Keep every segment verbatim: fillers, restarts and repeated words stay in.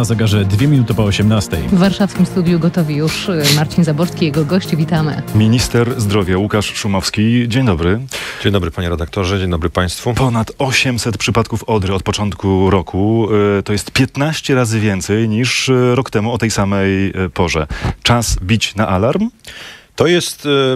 Na zegarze dwie minuty po osiemnastej. W warszawskim studiu gotowi już Marcin Zaborski i jego goście. Witamy. Minister zdrowia Łukasz Szumowski. Dzień dobry. Dzień dobry panie redaktorze, dzień dobry państwu. Ponad osiemset przypadków odry od początku roku. To jest piętnaście razy więcej niż rok temu o tej samej porze. Czas bić na alarm? To jest, y, y,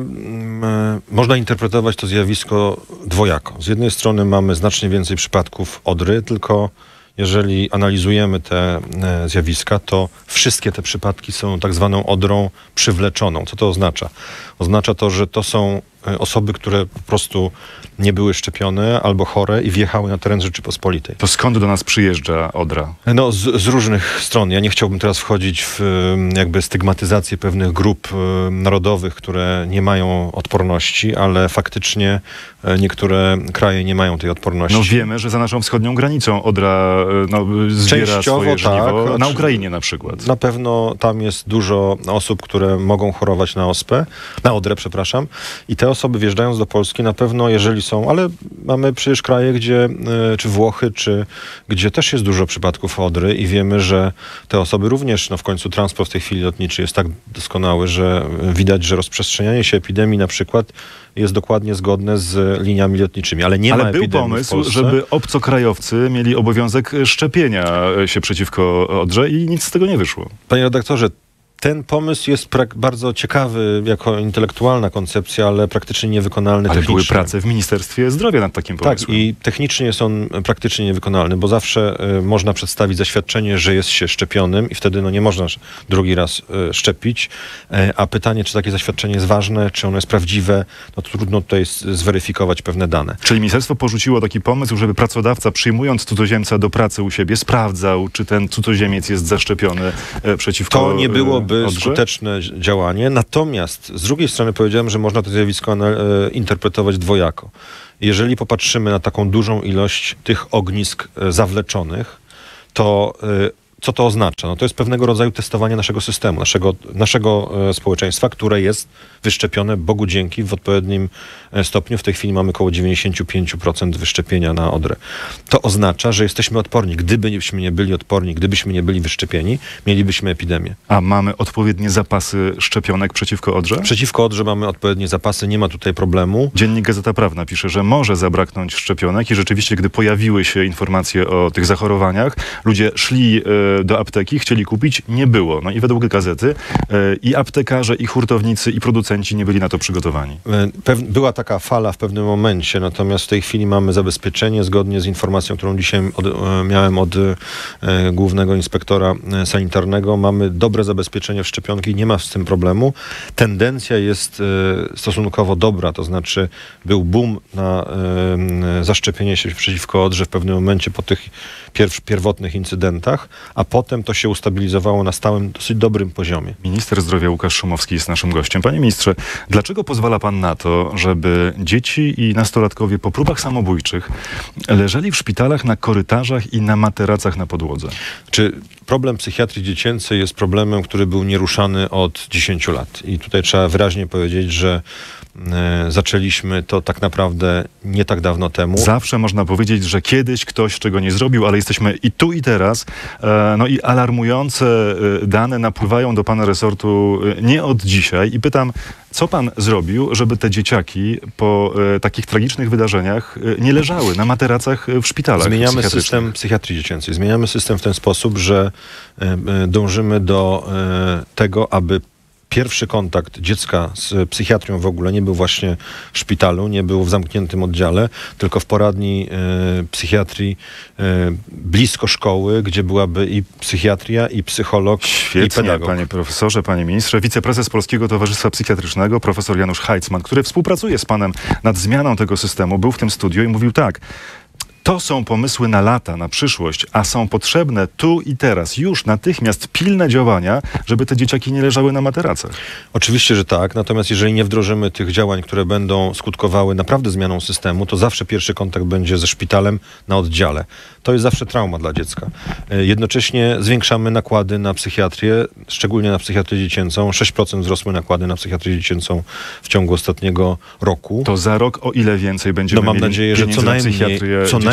można interpretować to zjawisko dwojako. Z jednej strony mamy znacznie więcej przypadków odry, tylko jeżeli analizujemy te y, zjawiska, to wszystkie te przypadki są tak zwaną odrą przywleczoną. Co to oznacza? Oznacza to, że to są osoby, które po prostu nie były szczepione albo chore i wjechały na teren Rzeczypospolitej. To skąd do nas przyjeżdża odra? No z, z różnych stron. Ja nie chciałbym teraz wchodzić w jakby stygmatyzację pewnych grup y, narodowych, które nie mają odporności, ale faktycznie y, niektóre kraje nie mają tej odporności. No wiemy, że za naszą wschodnią granicą odra no, zbiera Częściowo swoje żniwo. tak. Na Ukrainie na przykład. Na pewno tam jest dużo osób, które mogą chorować na ospę, na odrę, przepraszam. I te osoby wjeżdżając do Polski na pewno, jeżeli są, ale mamy przecież kraje, gdzie, czy Włochy, czy gdzie też jest dużo przypadków odry i wiemy, że te osoby również, no w końcu transport w tej chwili lotniczy jest tak doskonały, że widać, że rozprzestrzenianie się epidemii na przykład jest dokładnie zgodne z liniami lotniczymi, ale nie ale ma epidemii był pomysł, w Polsce. żeby obcokrajowcy mieli obowiązek szczepienia się przeciwko odrze i nic z tego nie wyszło. Panie redaktorze, ten pomysł jest bardzo ciekawy jako intelektualna koncepcja, ale praktycznie niewykonalny ale technicznie. były prace w Ministerstwie Zdrowia nad takim pomysłem. Tak, i technicznie jest on praktycznie niewykonalny, bo zawsze y, można przedstawić zaświadczenie, że jest się szczepionym i wtedy no, nie można drugi raz y, szczepić. Y, a pytanie, czy takie zaświadczenie jest ważne, czy ono jest prawdziwe, no to trudno tutaj s- zweryfikować pewne dane. Czyli ministerstwo porzuciło taki pomysł, żeby pracodawca przyjmując cudzoziemca do pracy u siebie sprawdzał, czy ten cudzoziemiec jest zaszczepiony y, przeciwko To nie byłoby odrze? skuteczne działanie, natomiast z drugiej strony powiedziałem, że można to zjawisko e, interpretować dwojako. Jeżeli popatrzymy na taką dużą ilość tych ognisk e, zawleczonych, to e, co to oznacza? No to jest pewnego rodzaju testowanie naszego systemu, naszego, naszego e, społeczeństwa, które jest wyszczepione, Bogu dzięki, w odpowiednim e, stopniu. W tej chwili mamy około dziewięćdziesiąt pięć procent wyszczepienia na odrę. To oznacza, że jesteśmy odporni. Gdybyśmy nie byli odporni, gdybyśmy nie byli wyszczepieni, mielibyśmy epidemię. A mamy odpowiednie zapasy szczepionek przeciwko odrze? Przeciwko odrze mamy odpowiednie zapasy, nie ma tutaj problemu. Dziennik Gazeta Prawna pisze, że może zabraknąć szczepionek i rzeczywiście, gdy pojawiły się informacje o tych zachorowaniach, ludzie szli e, do apteki, chcieli kupić, nie było. No i według gazety e, i aptekarze, i hurtownicy, i producenci nie byli na to przygotowani. Pew- była taka fala w pewnym momencie, natomiast w tej chwili mamy zabezpieczenie zgodnie z informacją, którą dzisiaj od, e, miałem od e, głównego inspektora e, sanitarnego. Mamy dobre zabezpieczenie w szczepionki, nie ma z tym problemu. Tendencja jest e, stosunkowo dobra, to znaczy był boom na e, zaszczepienie się przeciwko odrze w pewnym momencie po tych pierw- pierwotnych incydentach, a potem to się ustabilizowało na stałym, dosyć dobrym poziomie. Minister zdrowia Łukasz Szumowski jest naszym gościem. Panie ministrze, dlaczego pozwala pan na to, żeby dzieci i nastolatkowie po próbach samobójczych leżeli w szpitalach na korytarzach i na materacach na podłodze? Czy problem psychiatrii dziecięcej jest problemem, który był nieruszany od dziesięciu lat? I tutaj trzeba wyraźnie powiedzieć, że e, zaczęliśmy to tak naprawdę nie tak dawno temu. Zawsze można powiedzieć, że kiedyś ktoś czego nie zrobił, ale jesteśmy i tu i teraz. E, no i alarmujące e, dane napływają do pana resortu e, nie od dzisiaj. I pytam, co pan zrobił, żeby te dzieciaki po e, takich tragicznych wydarzeniach e, nie leżały na materacach w szpitalach Zmieniamy psychiatrycznych? system psychiatrii dziecięcej. Zmieniamy system w ten sposób, że e, e, dążymy do e, tego, aby pierwszy kontakt dziecka z psychiatrią w ogóle nie był właśnie w szpitalu, nie był w zamkniętym oddziale, tylko w poradni e, psychiatrii e, blisko szkoły, gdzie byłaby i psychiatria, i psycholog, i Świetnie, pedagog. panie profesorze, panie ministrze. Wiceprezes Polskiego Towarzystwa Psychiatrycznego, profesor Janusz Heitzman, który współpracuje z panem nad zmianą tego systemu, był w tym studiu i mówił tak: to są pomysły na lata, na przyszłość, a są potrzebne tu i teraz, już natychmiast pilne działania, żeby te dzieciaki nie leżały na materacach. Oczywiście, że tak, natomiast jeżeli nie wdrożymy tych działań, które będą skutkowały naprawdę zmianą systemu, to zawsze pierwszy kontakt będzie ze szpitalem na oddziale. To jest zawsze trauma dla dziecka. Jednocześnie zwiększamy nakłady na psychiatrię, szczególnie na psychiatrię dziecięcą. sześć procent wzrosły nakłady na psychiatrię dziecięcą w ciągu ostatniego roku. To za rok o ile więcej będziemy No mam mieli nadzieję, że co pieniędzy na najmniej, psychiatrię co dziecięcą?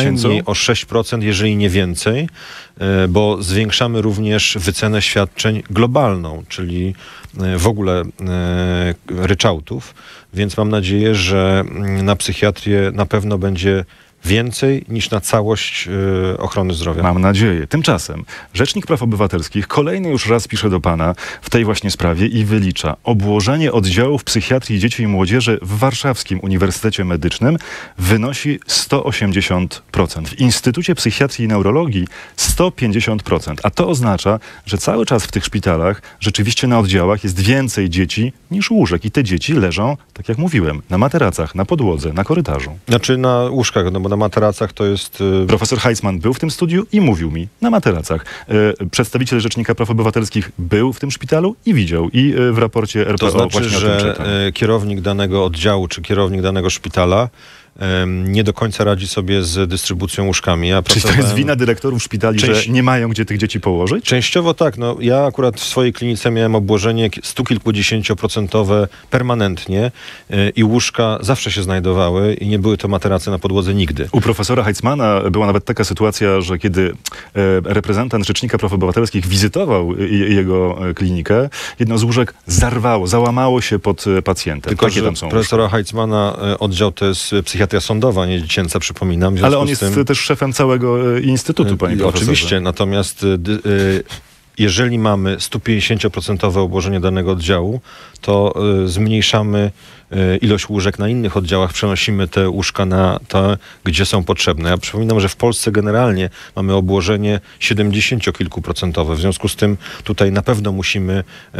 najmniej o sześć procent, jeżeli nie więcej, e, bo zwiększamy również wycenę świadczeń globalną, czyli e, w ogóle e, ryczałtów, więc mam nadzieję, że mm, na psychiatrię na pewno będzie więcej niż na całość y, ochrony zdrowia. Mam nadzieję. Tymczasem Rzecznik Praw Obywatelskich kolejny już raz pisze do pana w tej właśnie sprawie i wylicza obłożenie oddziałów psychiatrii dzieci i młodzieży w Warszawskim Uniwersytecie Medycznym wynosi sto osiemdziesiąt procent. W Instytucie Psychiatrii i Neurologii sto pięćdziesiąt procent. A to oznacza, że cały czas w tych szpitalach rzeczywiście na oddziałach jest więcej dzieci niż łóżek. I te dzieci leżą, tak jak mówiłem, na materacach, na podłodze, na korytarzu. Znaczy na łóżkach, no bo na materacach to jest... Y... Profesor Heitzman był w tym studiu i mówił mi na materacach. Y, przedstawiciel Rzecznika Praw Obywatelskich był w tym szpitalu i widział. I y, w raporcie R P O to znaczy, właśnie że o tym czytam. y, kierownik danego oddziału czy kierownik danego szpitala nie do końca radzi sobie z dystrybucją łóżkami. Ja Czyli to jest wina dyrektorów szpitali, Część... że nie mają gdzie tych dzieci położyć? Częściowo tak. No, ja akurat w swojej klinice miałem obłożenie stu kilkudziesięcioprocentowe permanentnie yy, i łóżka zawsze się znajdowały i nie były to materace na podłodze nigdy. U profesora Heitzmana była nawet taka sytuacja, że kiedy e, reprezentant Rzecznika Praw Obywatelskich wizytował je, jego klinikę, jedno z łóżek zarwało, załamało się pod pacjentem. Tylko, Takie że tam są profesora Heitzmana oddział to jest psychiatria sądowa, nie dziecięca, przypominam. Ale on jest tym... też szefem całego instytutu, panie profesorze. Oczywiście, natomiast y, y, jeżeli mamy sto pięćdziesiąt procent obłożenie danego oddziału, to y, zmniejszamy y, ilość łóżek na innych oddziałach, przenosimy te łóżka na te, gdzie są potrzebne. Ja przypominam, że w Polsce generalnie mamy obłożenie siedemdziesięciokilkuprocentowe. W związku z tym tutaj na pewno musimy y,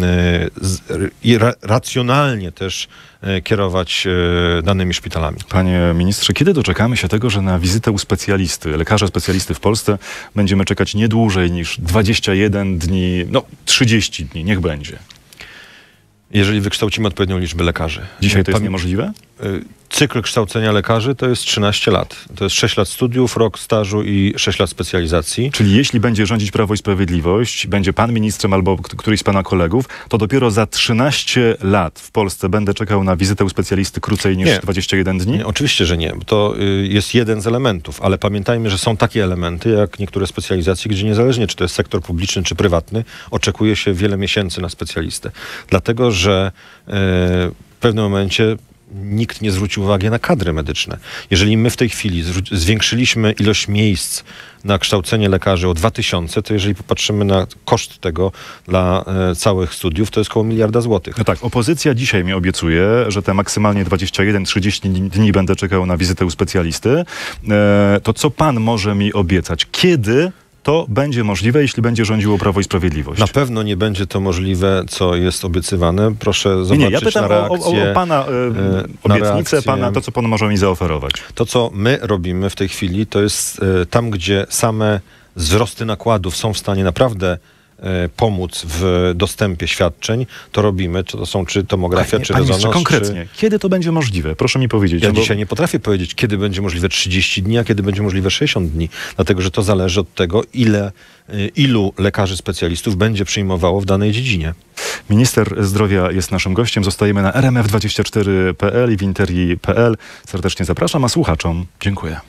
y, ra, racjonalnie też y, kierować y, danymi szpitalami. Panie ministrze, kiedy doczekamy się tego, że na wizytę u specjalisty, lekarza specjalisty w Polsce będziemy czekać nie dłużej niż dwadzieścia jeden dni, no trzydzieści dni, niech będzie? Jeżeli wykształcimy odpowiednią liczbę lekarzy. Dzisiaj to jest niemożliwe? Cykl kształcenia lekarzy to jest trzynaście lat. To jest sześć lat studiów, rok stażu i sześć lat specjalizacji. Czyli jeśli będzie rządzić Prawo i Sprawiedliwość, będzie pan ministrem albo któryś z pana kolegów, to dopiero za trzynaście lat w Polsce będę czekał na wizytę u specjalisty krócej niż nie. dwadzieścia jeden dni? Nie, oczywiście, że nie. To y, jest jeden z elementów, ale pamiętajmy, że są takie elementy, jak niektóre specjalizacje, gdzie niezależnie, czy to jest sektor publiczny, czy prywatny, oczekuje się wiele miesięcy na specjalistę. Dlatego, że y, w pewnym momencie nikt nie zwrócił uwagi na kadry medyczne. Jeżeli my w tej chwili zwiększyliśmy ilość miejsc na kształcenie lekarzy o dwa tysiące, to jeżeli popatrzymy na koszt tego dla e, całych studiów, to jest około miliarda złotych. No tak, opozycja dzisiaj mi obiecuje, że te maksymalnie dwadzieścia jeden trzydzieści dni będę czekał na wizytę u specjalisty. E, to co pan może mi obiecać? Kiedy to będzie możliwe, jeśli będzie rządziło Prawo i Sprawiedliwość? Na pewno nie będzie to możliwe, co jest obiecywane. Proszę zobaczyć nie, nie, ja pytam na reakcję, o, o, o pana y, obietnicę, reakcję, pana, to co pan może mi zaoferować. To, co my robimy w tej chwili, to jest y, tam, gdzie same wzrosty nakładów są w stanie naprawdę pomóc w dostępie świadczeń, to robimy. Czy to są czy tomografia, Panie, czy panie rezonans. Konkretnie, czy... kiedy to będzie możliwe? Proszę mi powiedzieć. Ja no bo... dzisiaj nie potrafię powiedzieć, kiedy będzie możliwe trzydzieści dni, a kiedy będzie możliwe sześćdziesiąt dni. Dlatego, że to zależy od tego, ile, ilu lekarzy specjalistów będzie przyjmowało w danej dziedzinie. Minister zdrowia jest naszym gościem. Zostajemy na R M F dwadzieścia cztery kropka P L i w interii kropka P L. Serdecznie zapraszam, a słuchaczom dziękuję.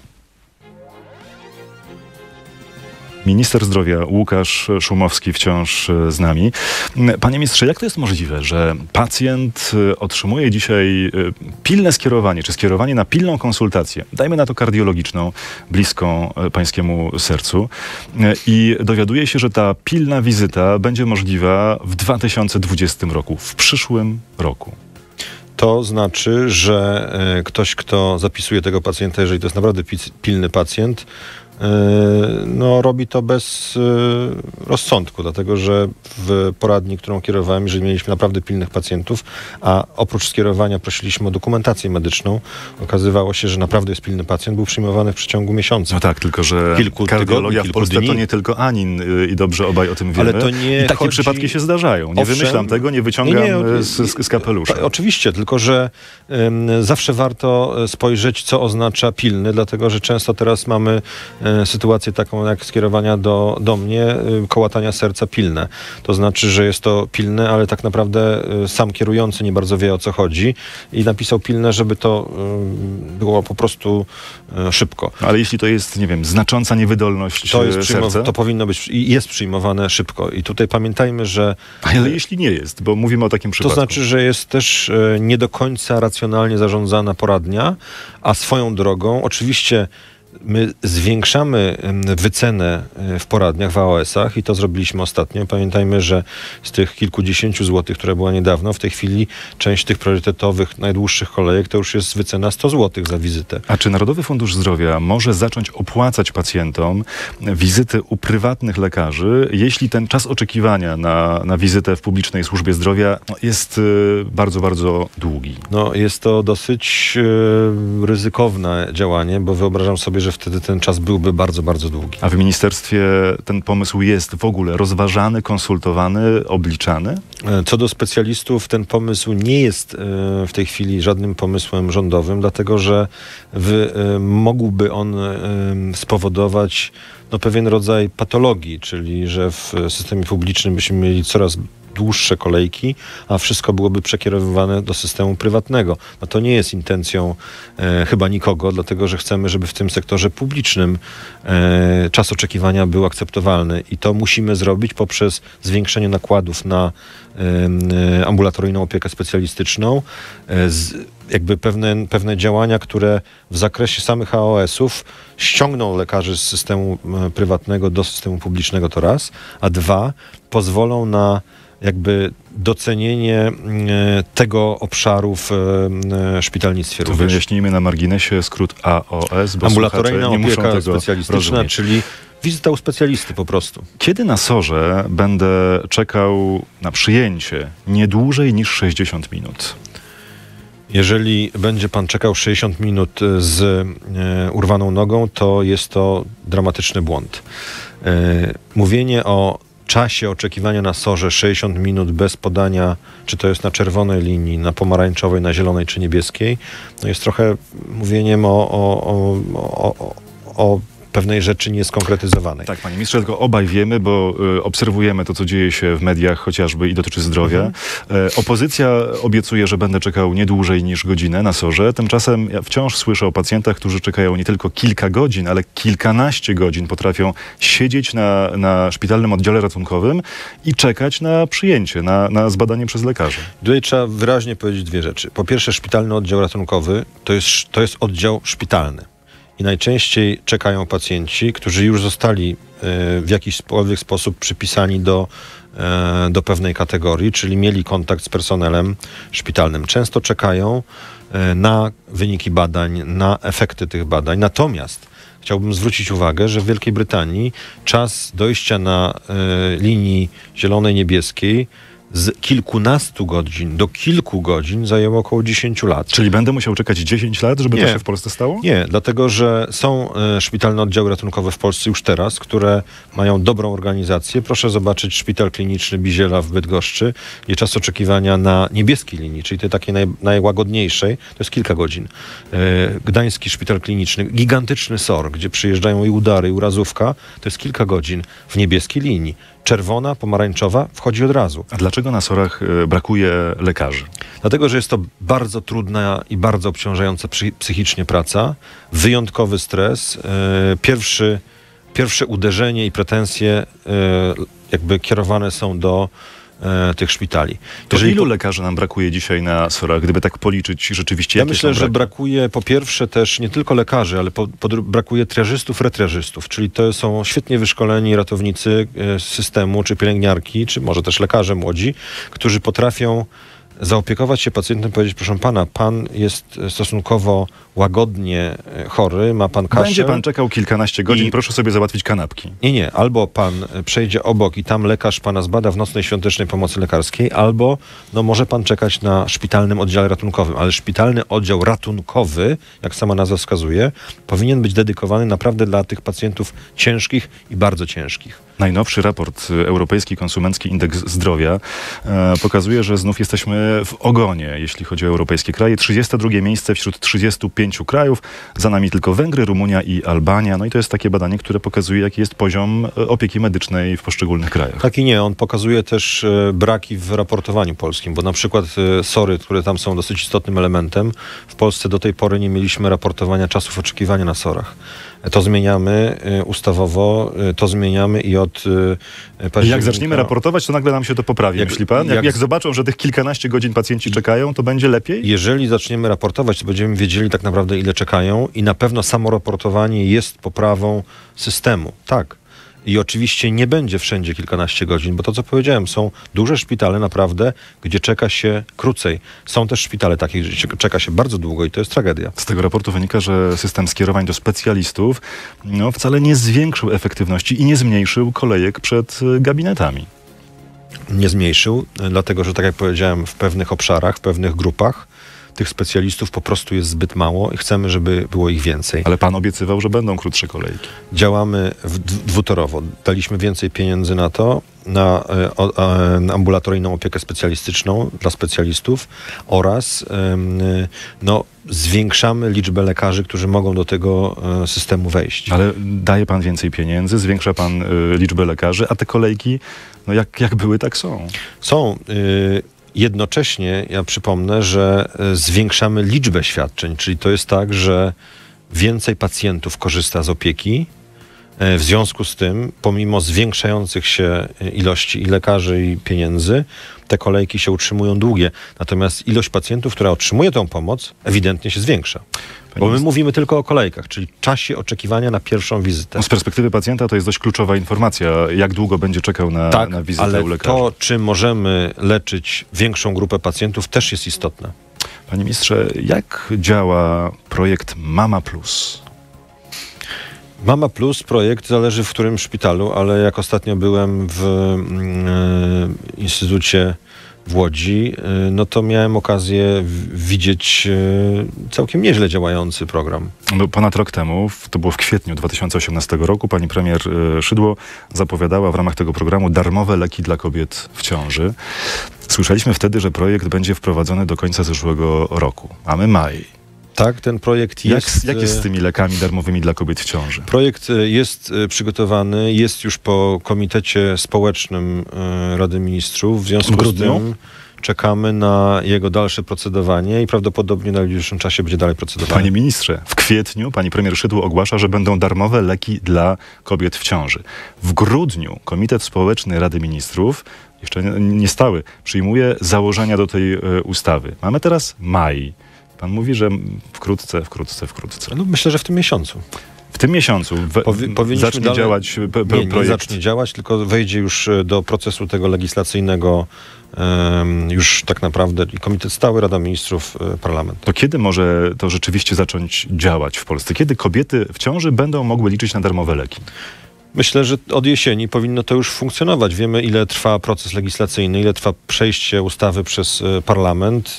Minister zdrowia Łukasz Szumowski wciąż z nami. Panie ministrze, jak to jest możliwe, że pacjent otrzymuje dzisiaj pilne skierowanie, czy skierowanie na pilną konsultację, dajmy na to kardiologiczną, bliską pańskiemu sercu, i dowiaduje się, że ta pilna wizyta będzie możliwa w dwa tysiące dwudziestym roku, w przyszłym roku? To znaczy, że ktoś, kto zapisuje tego pacjenta, jeżeli to jest naprawdę pilny pacjent, no, robi to bez y, rozsądku, dlatego że w poradni, którą kierowałem, jeżeli mieliśmy naprawdę pilnych pacjentów, a oprócz skierowania prosiliśmy o dokumentację medyczną, okazywało się, że naprawdę jest pilny pacjent, był przyjmowany w przeciągu miesiąca. No tak, tylko że kilku kardiologia tygodni, w Polsce dni. to nie tylko Anin y, i dobrze obaj o tym wiemy. Ale to nie I takie chodzi... przypadki się zdarzają. Nie Owszem, wymyślam tego, nie wyciągam nie, nie, z, z, z kapelusza. Pa, oczywiście, tylko że ym, zawsze warto spojrzeć, co oznacza pilny, dlatego że często teraz mamy e, sytuację taką jak skierowania do, do mnie, e, kołatania serca pilne. To znaczy, że jest to pilne, ale tak naprawdę e, sam kierujący nie bardzo wie, o co chodzi i napisał pilne, żeby to e, było po prostu e, szybko. Ale jeśli to jest, nie wiem, znacząca niewydolność To, jest e, przyjmow- serca? to powinno być i jest przyjmowane szybko. I tutaj pamiętajmy, że Ale jeśli nie jest, bo mówimy o takim to przypadku. znaczy, że jest też e, nie do końca racjonalnie zarządzana poradnia, a swoją drogą oczywiście my zwiększamy em, wycenę e, w poradniach, w A O S-ach i to zrobiliśmy ostatnio. Pamiętajmy, że z tych kilkudziesięciu złotych, która była niedawno, w tej chwili część tych priorytetowych, najdłuższych kolejek to już jest wycena sto złotych za wizytę. A czy Narodowy Fundusz Zdrowia może zacząć opłacać pacjentom wizyty u prywatnych lekarzy, jeśli ten czas oczekiwania na, na wizytę w publicznej służbie zdrowia no, jest y, bardzo, bardzo długi? No, jest to dosyć e, ryzykowne działanie, bo wyobrażam sobie, że wtedy ten czas byłby bardzo, bardzo długi. A w ministerstwie ten pomysł jest w ogóle rozważany, konsultowany, obliczany? E, Co do specjalistów, ten pomysł nie jest e, w tej chwili żadnym pomysłem rządowym, dlatego że wy, e, mógłby on e, spowodować no, pewien rodzaj patologii, czyli że w systemie publicznym byśmy mieli coraz dłuższe kolejki, a wszystko byłoby przekierowywane do systemu prywatnego. No to nie jest intencją e, chyba nikogo, dlatego że chcemy, żeby w tym sektorze publicznym e, czas oczekiwania był akceptowalny i to musimy zrobić poprzez zwiększenie nakładów na e, ambulatoryjną opiekę specjalistyczną, e, z, jakby pewne, pewne działania, które w zakresie samych A O S-ów ściągną lekarzy z systemu e, prywatnego do systemu publicznego, to raz, a dwa, pozwolą na jakby docenienie e, tego obszaru w e, szpitalnictwie To również. wyjaśnijmy na marginesie skrót A O S, bo Ambulatoryjna słuchacze nie muszą opieka tego specjalistyczna, rozumieć. czyli wizyta u specjalisty po prostu. Kiedy na sorze będę czekał na przyjęcie nie dłużej niż sześćdziesiąt minut? Jeżeli będzie pan czekał sześćdziesiąt minut z e, urwaną nogą, to jest to dramatyczny błąd. E, mówienie o czasie oczekiwania na sorze sześćdziesiąt minut bez podania, czy to jest na czerwonej linii, na pomarańczowej, na zielonej czy niebieskiej, no jest trochę mówieniem o, o, o, o, o, o pewnej rzeczy nieskonkretyzowanej. Tak, panie ministrze, tylko obaj wiemy, bo y, obserwujemy to, co dzieje się w mediach chociażby i dotyczy zdrowia. Mhm. E, opozycja obiecuje, że będę czekał nie dłużej niż godzinę na sorze. Tymczasem ja wciąż słyszę o pacjentach, którzy czekają nie tylko kilka godzin, ale kilkanaście godzin potrafią siedzieć na, na szpitalnym oddziale ratunkowym i czekać na przyjęcie, na, na zbadanie przez lekarzy. Tutaj trzeba wyraźnie powiedzieć dwie rzeczy. Po pierwsze, szpitalny oddział ratunkowy to jest, to jest oddział szpitalny. I najczęściej czekają pacjenci, którzy już zostali w jakikolwiek sposób przypisani do, do pewnej kategorii, czyli mieli kontakt z personelem szpitalnym. Często czekają na wyniki badań, na efekty tych badań. Natomiast chciałbym zwrócić uwagę, że w Wielkiej Brytanii czas dojścia na linii zielonej, niebieskiej z kilkunastu godzin do kilku godzin zajęło około dziesięć lat. Czyli będę musiał czekać dziesięć lat, żeby Nie. to się w Polsce stało? Nie, dlatego że są e, szpitalne oddziały ratunkowe w Polsce już teraz, które mają dobrą organizację. Proszę zobaczyć szpital kliniczny Biziela w Bydgoszczy, gdzie czas oczekiwania na niebieskiej linii, czyli tej takiej naj, najłagodniejszej, to jest kilka godzin. E, Gdański szpital kliniczny, gigantyczny S O R, gdzie przyjeżdżają i udary, i urazówka, to jest kilka godzin w niebieskiej linii. Czerwona, pomarańczowa wchodzi od razu. A dlaczego na sorach y, brakuje lekarzy? Dlatego, że jest to bardzo trudna i bardzo obciążająca psy- psychicznie praca, wyjątkowy stres, e, pierwszy, pierwsze uderzenie i pretensje e, jakby kierowane są do e, tych szpitali. To Jeżeli ilu po- lekarzy nam brakuje dzisiaj na sorach, gdyby tak policzyć rzeczywiście, Ja jakie myślę, są że braki? brakuje po pierwsze też nie tylko lekarzy, ale po, po, dru- brakuje triażystów, retriażystów, czyli to są świetnie wyszkoleni ratownicy e, systemu, czy pielęgniarki, czy może też lekarze młodzi, którzy potrafią zaopiekować się pacjentem, powiedzieć, proszę pana, pan jest stosunkowo łagodnie e, chory, ma pan kaszel. Będzie pan czekał kilkanaście godzin, I- proszę sobie załatwić kanapki. Nie, nie. Albo pan przejdzie obok i tam lekarz pana zbada w nocnej świątecznej pomocy lekarskiej, albo no, może pan czekać na szpitalnym oddziale ratunkowym. Ale szpitalny oddział ratunkowy, jak sama nazwa wskazuje, powinien być dedykowany naprawdę dla tych pacjentów ciężkich i bardzo ciężkich. Najnowszy raport Europejski Konsumencki Indeks Zdrowia e, pokazuje, że znów jesteśmy w ogonie, jeśli chodzi o europejskie kraje. trzydzieste drugie miejsce wśród trzydziestu pięciu krajów. Za nami tylko Węgry, Rumunia i Albania. No i to jest takie badanie, które pokazuje, jaki jest poziom opieki medycznej w poszczególnych krajach. Tak i nie. On pokazuje też e, braki w raportowaniu polskim, bo na przykład e, SOR-y, które tam są dosyć istotnym elementem, w Polsce do tej pory nie mieliśmy raportowania czasów oczekiwania na SOR-ach. To zmieniamy y, ustawowo, y, to zmieniamy i od y, października... Jak zaczniemy raportować, to nagle nam się to poprawi, Jak- myśli pan? Jak, jak- jak zobaczą, że tych kilkanaście godzin pacjenci czekają, to będzie lepiej? Jeżeli zaczniemy raportować, to będziemy wiedzieli tak naprawdę, ile czekają i na pewno samo raportowanie jest poprawą systemu. Tak. I oczywiście nie będzie wszędzie kilkanaście godzin, bo to, co powiedziałem, są duże szpitale naprawdę, gdzie czeka się krócej. Są też szpitale takie, gdzie się- czeka się bardzo długo i to jest tragedia. Z tego raportu wynika, że system skierowań do specjalistów no, wcale nie zwiększył efektywności i nie zmniejszył kolejek przed y, gabinetami. Nie zmniejszył, dlatego że tak jak powiedziałem, w pewnych obszarach, w pewnych grupach tych specjalistów po prostu jest zbyt mało i chcemy, żeby było ich więcej. Ale pan obiecywał, że będą krótsze kolejki. Działamy w, d- dwutorowo. Daliśmy więcej pieniędzy na to, na, e, o, e, na ambulatoryjną opiekę specjalistyczną dla specjalistów oraz em, y, no, zwiększamy liczbę lekarzy, którzy mogą do tego e, systemu wejść. Ale daje pan więcej pieniędzy, zwiększa pan y, liczbę lekarzy, a te kolejki, no jak, jak były, tak są. Są. Y, jednocześnie, ja przypomnę, że y, zwiększamy liczbę świadczeń, czyli to jest tak, że więcej pacjentów korzysta z opieki. Y, w związku z tym, pomimo zwiększających się y, ilości i lekarzy, i pieniędzy, te kolejki się utrzymują długie. Natomiast ilość pacjentów, która otrzymuje tą pomoc, ewidentnie się zwiększa. Bo my mówimy tylko o kolejkach, czyli czasie oczekiwania na pierwszą wizytę. No, z perspektywy pacjenta to jest dość kluczowa informacja, jak długo będzie czekał na, Tak, na wizytę ale u lekarza. to, czy możemy leczyć większą grupę pacjentów, też jest istotne. Panie ministrze, jak działa projekt Mama Plus? Mama Plus projekt zależy w którym szpitalu, ale jak ostatnio byłem w mm, Instytucie w Łodzi, y, no to miałem okazję w- widzieć y, całkiem nieźle działający program. No, ponad rok temu, w- to było w kwietniu dwa tysiące osiemnastego roku, pani premier y, Szydło zapowiadała w ramach tego programu darmowe leki dla kobiet w ciąży. Słyszeliśmy wtedy, że projekt będzie wprowadzony do końca zeszłego roku. Mamy maj. Tak, ten projekt Jak, jest... jak jest z y, tymi lekami darmowymi dla kobiet w ciąży? Projekt y, jest y, przygotowany, jest już po Komitecie Społecznym y, Rady Ministrów. W związku W grudniu? z tym czekamy na jego dalsze procedowanie i prawdopodobnie na najbliższym czasie będzie dalej procedowane. Panie ministrze, w kwietniu pani premier Szydło ogłasza, że będą darmowe leki dla kobiet w ciąży. W grudniu Komitet Społeczny Rady Ministrów, jeszcze nie, nie stały, przyjmuje założenia do tej e, ustawy. Mamy teraz maj. Pan mówi, że wkrótce, wkrótce, wkrótce. No, myślę, że w tym miesiącu. W tym miesiącu we, Powi- powinniśmy zacznie dalej- działać p- p- Nie, nie projekt. zacznie działać, tylko wejdzie już e, do procesu tego legislacyjnego em, już tak naprawdę i Komitet Stały, Rada Ministrów, e, Parlament. To kiedy może to rzeczywiście zacząć działać w Polsce? Kiedy kobiety w ciąży będą mogły liczyć na darmowe leki? Myślę, że od jesieni powinno to już funkcjonować. Wiemy, ile trwa proces legislacyjny, ile trwa przejście ustawy przez e, parlament.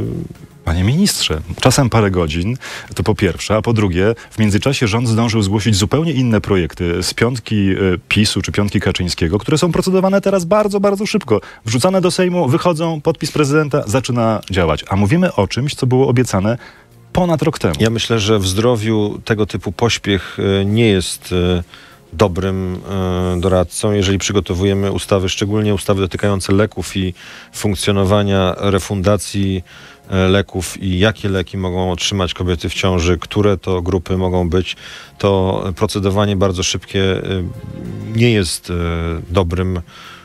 E, Panie ministrze, czasem parę godzin, to po pierwsze, a po drugie, w międzyczasie rząd zdążył zgłosić zupełnie inne projekty z piątki y, PiSu czy piątki Kaczyńskiego, które są procedowane teraz bardzo, bardzo szybko. Wrzucane do Sejmu, wychodzą, podpis prezydenta, zaczyna działać. A mówimy o czymś, co było obiecane ponad rok temu. Ja myślę, że w zdrowiu tego typu pośpiech e, nie jest e, dobrym e, doradcą, jeżeli przygotowujemy ustawy, szczególnie ustawy dotykające leków i funkcjonowania refundacji e, leków i jakie leki mogą otrzymać kobiety w ciąży, które to grupy mogą być, to procedowanie bardzo szybkie e, nie jest e, dobrym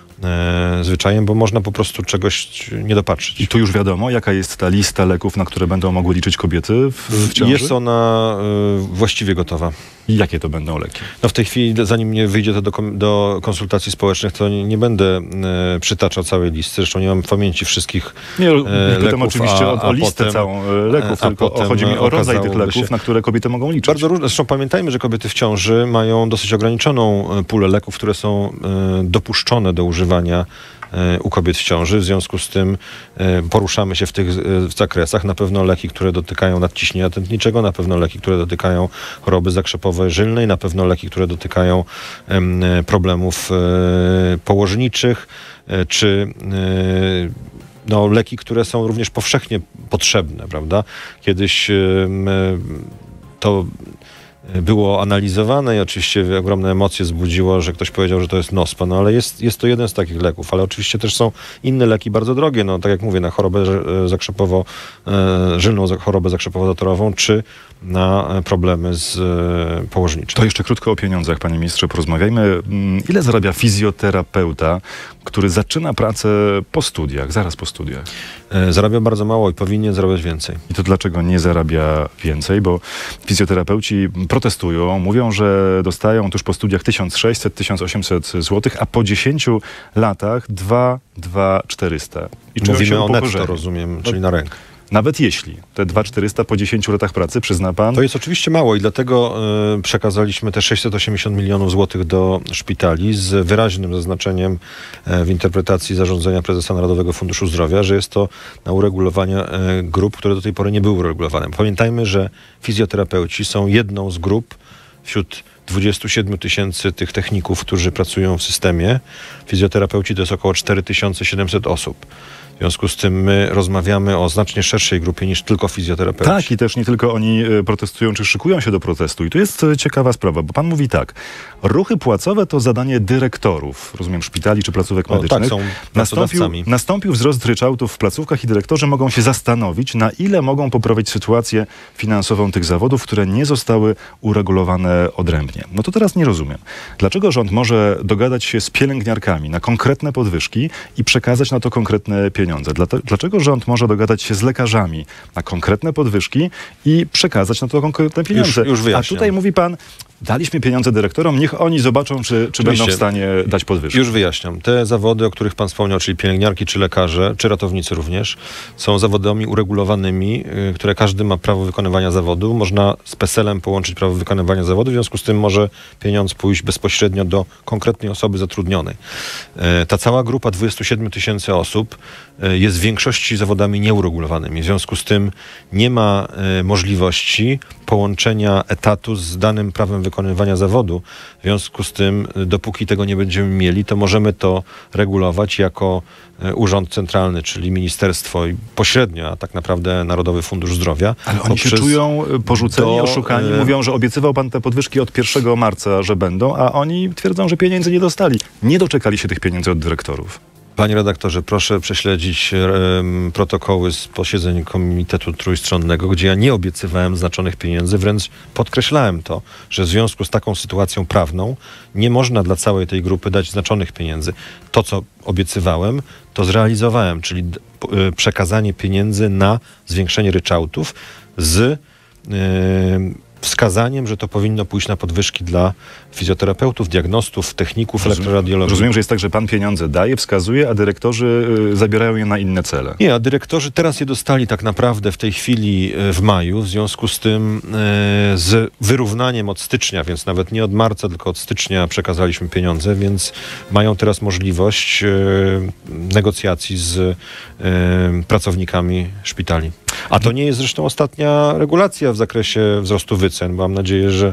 e, zwyczajem, bo można po prostu czegoś nie dopatrzyć. I tu już wiadomo, jaka jest ta lista leków, na które będą mogły liczyć kobiety w, w ciąży? Jest ona e, właściwie gotowa. I jakie to będą leki? No w tej chwili, zanim nie wyjdzie to do, kom- do konsultacji społecznych, to nie, nie będę e, przytaczał całej listy. Zresztą nie mam w pamięci wszystkich Nie, e, pytam leków, oczywiście a- o, a o listę potem- całą e, leków, a tylko potem chodzi mi o rodzaj tych okazałoby leków, się- na które kobiety mogą liczyć. Bardzo różne. Zresztą pamiętajmy, że kobiety w ciąży mają dosyć ograniczoną e, pulę leków, które są e, dopuszczone do używania u kobiet w ciąży. W związku z tym poruszamy się w tych zakresach. Na pewno leki, które dotykają nadciśnienia tętniczego, na pewno leki, które dotykają choroby zakrzepowej żylnej, na pewno leki, które dotykają problemów położniczych, czy no, leki, które są również powszechnie potrzebne, prawda? Kiedyś to było analizowane i oczywiście ogromne emocje wzbudziło, że ktoś powiedział, że to jest Nospa, no ale jest, jest to jeden z takich leków, ale oczywiście też są inne leki bardzo drogie, no tak jak mówię, na chorobę zakrzepowo, żylną chorobę zakrzepowo-zatorową, czy na problemy z położniczym. To jeszcze krótko o pieniądzach, panie ministrze, porozmawiajmy. Ile zarabia fizjoterapeuta, który zaczyna pracę po studiach, zaraz po studiach? Zarabia bardzo mało i powinien zarabiać więcej. I to dlaczego nie zarabia więcej? Bo fizjoterapeuci protestują, mówią, że dostają tuż po studiach tysiąc sześćset do tysiąc osiemset złotych, a po dziesięciu latach dwa tysiące czterysta. I czują Mówimy się o netto, upokorzeni. rozumiem, czyli na rękę. Nawet jeśli te dwa tysiące czterysta po dziesięciu latach pracy, przyzna pan? To jest oczywiście mało i dlatego y, przekazaliśmy te sześćset osiemdziesiąt milionów złotych do szpitali z wyraźnym zaznaczeniem y, w interpretacji zarządzenia prezesa Narodowego Funduszu Zdrowia, że jest to na uregulowanie y, grup, które do tej pory nie były uregulowane. Pamiętajmy, że fizjoterapeuci są jedną z grup wśród dwudziestu siedmiu tysięcy tych techników, którzy pracują w systemie. Fizjoterapeuci to jest około cztery tysiące siedemset osób. W związku z tym my rozmawiamy o znacznie szerszej grupie niż tylko fizjoterapeuci. Tak, i też nie tylko oni protestują, czy szykują się do protestu. I tu jest ciekawa sprawa, bo pan mówi tak, ruchy płacowe to zadanie dyrektorów, rozumiem, szpitali czy placówek O, medycznych. tak, są nastąpił, pracodawcami. nastąpił wzrost ryczałtów w placówkach i dyrektorzy mogą się zastanowić, na ile mogą poprawić sytuację finansową tych zawodów, które nie zostały uregulowane odrębnie. No to teraz nie rozumiem. Dlaczego rząd może dogadać się z pielęgniarkami na konkretne podwyżki i przekazać na to konkretne pieniądze? Dlaczego rząd może dogadać się z lekarzami na konkretne podwyżki i przekazać na to konkretne pieniądze? Już, już A wyjaśniam. tutaj mówi pan, daliśmy pieniądze dyrektorom, niech oni zobaczą, czy, czy będą w stanie dać podwyżki. Już wyjaśniam. Te zawody, o których pan wspomniał, czyli pielęgniarki, czy lekarze, czy ratownicy również, są zawodami uregulowanymi, y, które każdy ma prawo wykonywania zawodu. Można z peselem połączyć prawo wykonywania zawodu, w związku z tym może pieniądz pójść bezpośrednio do konkretnej osoby zatrudnionej. Y, ta cała grupa dwudziestu siedmiu tysięcy osób y, jest w większości zawodami nieuregulowanymi. W związku z tym nie ma y, możliwości połączenia etatu z danym prawem wykonywania zawodu. W związku z tym, dopóki tego nie będziemy mieli, to możemy to regulować jako Urząd Centralny, czyli ministerstwo i pośrednio, a tak naprawdę Narodowy Fundusz Zdrowia. Ale oni się czują porzuceni, do, oszukani. Y... Mówią, że obiecywał pan te podwyżki od pierwszego marca, że będą, a oni twierdzą, że pieniędzy nie dostali. Nie doczekali się tych pieniędzy od dyrektorów. Panie redaktorze, proszę prześledzić um, protokoły z posiedzeń Komitetu Trójstronnego, gdzie ja nie obiecywałem znaczonych pieniędzy, wręcz podkreślałem to, że w związku z taką sytuacją prawną nie można dla całej tej grupy dać znaczonych pieniędzy. To, co obiecywałem, to zrealizowałem, czyli d- y, przekazanie pieniędzy na zwiększenie ryczałtów z y, wskazaniem, że to powinno pójść na podwyżki dla fizjoterapeutów, diagnostów, techników, Rozumiem, elektroradiologii. Rozumiem, że jest tak, że pan pieniądze daje, wskazuje, a dyrektorzy y, zabierają je na inne cele. Nie, a dyrektorzy teraz je dostali tak naprawdę w tej chwili y, w maju, w związku z tym y, z wyrównaniem od stycznia, więc nawet nie od marca, tylko od stycznia przekazaliśmy pieniądze, więc mają teraz możliwość y, negocjacji z y, pracownikami szpitali. A to nie jest zresztą ostatnia regulacja w zakresie wzrostu wycen. Mam nadzieję, że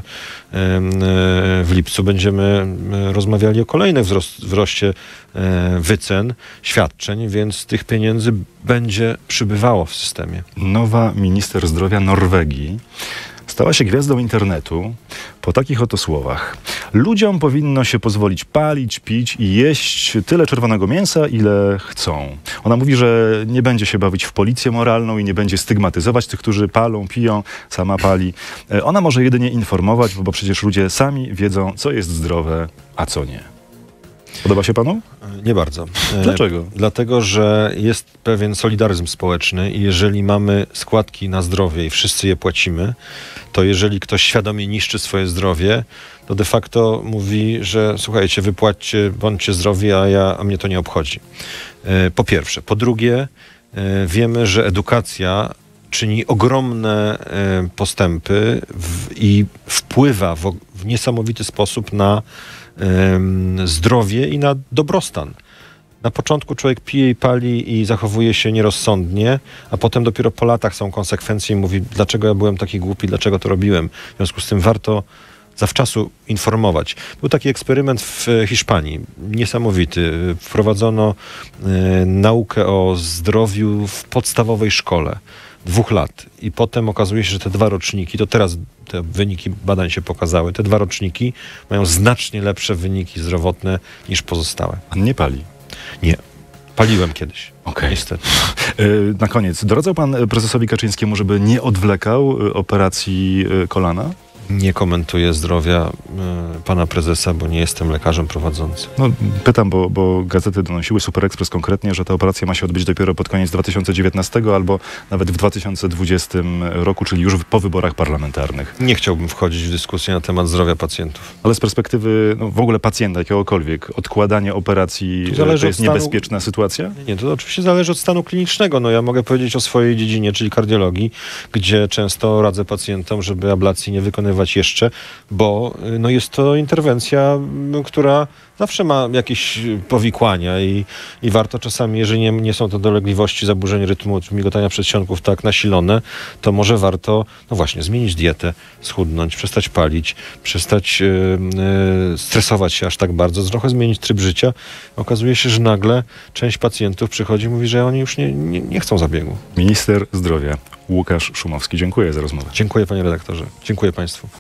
w lipcu będziemy rozmawiali o kolejnym wzrost, wzroście wycen, świadczeń, więc tych pieniędzy będzie przybywało w systemie. Nowa minister zdrowia Norwegii stała się gwiazdą internetu po takich oto słowach. Ludziom powinno się pozwolić palić, pić i jeść tyle czerwonego mięsa, ile chcą. Ona mówi, że nie będzie się bawić w policję moralną i nie będzie stygmatyzować tych, którzy palą, piją, sama pali. Ona może jedynie informować, bo przecież ludzie sami wiedzą, co jest zdrowe, a co nie. Podoba się panu? Nie bardzo. Dlaczego? E, dlatego, że jest pewien solidaryzm społeczny i jeżeli mamy składki na zdrowie i wszyscy je płacimy, to jeżeli ktoś świadomie niszczy swoje zdrowie, to de facto mówi, że słuchajcie, wypłaćcie, bądźcie zdrowi, a, ja, a mnie to nie obchodzi. E, po pierwsze. Po drugie, e, wiemy, że edukacja czyni ogromne e, postępy w, i wpływa w, w niesamowity sposób na zdrowie i na dobrostan. Na początku człowiek pije i pali i zachowuje się nierozsądnie, a potem dopiero po latach są konsekwencje i mówi, dlaczego ja byłem taki głupi, dlaczego to robiłem. W związku z tym warto zawczasu informować. Był taki eksperyment w Hiszpanii, niesamowity. Wprowadzono e, naukę o zdrowiu w podstawowej szkole. Dwóch lat. I potem okazuje się, że te dwa roczniki, to teraz te wyniki badań się pokazały, te dwa roczniki mają znacznie lepsze wyniki zdrowotne niż pozostałe. Pan nie pali. Nie. Paliłem kiedyś. Okej. Niestety. E, Na koniec, doradzał pan prezesowi Kaczyńskiemu, żeby nie odwlekał e, operacji e, kolana? Nie komentuję zdrowia y, pana prezesa, bo nie jestem lekarzem prowadzącym. No, pytam, bo, bo gazety donosiły, Super Express konkretnie, że ta operacja ma się odbyć dopiero pod koniec dwa tysiące dziewiętnastego albo nawet w dwa tysiące dwudziestym roku, czyli już po wyborach parlamentarnych. Nie chciałbym wchodzić w dyskusję na temat zdrowia pacjentów. Ale z perspektywy no, w ogóle pacjenta jakiegokolwiek, odkładanie operacji To to, zależy to od jest stanu- niebezpieczna sytuacja? Nie, to oczywiście zależy od stanu klinicznego. No ja mogę powiedzieć o swojej dziedzinie, czyli kardiologii, gdzie często radzę pacjentom, żeby ablacji nie wykonywać jeszcze, bo no, jest to interwencja, m, która zawsze ma jakieś powikłania i, i warto czasami, jeżeli nie, nie są to dolegliwości zaburzeń rytmu, migotania przedsionków tak nasilone, to może warto, no właśnie, zmienić dietę, schudnąć, przestać palić, przestać yy, yy, stresować się aż tak bardzo, trochę zmienić tryb życia. Okazuje się, że nagle część pacjentów przychodzi i mówi, że oni już nie, nie, nie chcą zabiegu. Minister zdrowia Łukasz Szumowski. Dziękuję za rozmowę. Dziękuję panie redaktorze. Dziękuję państwu.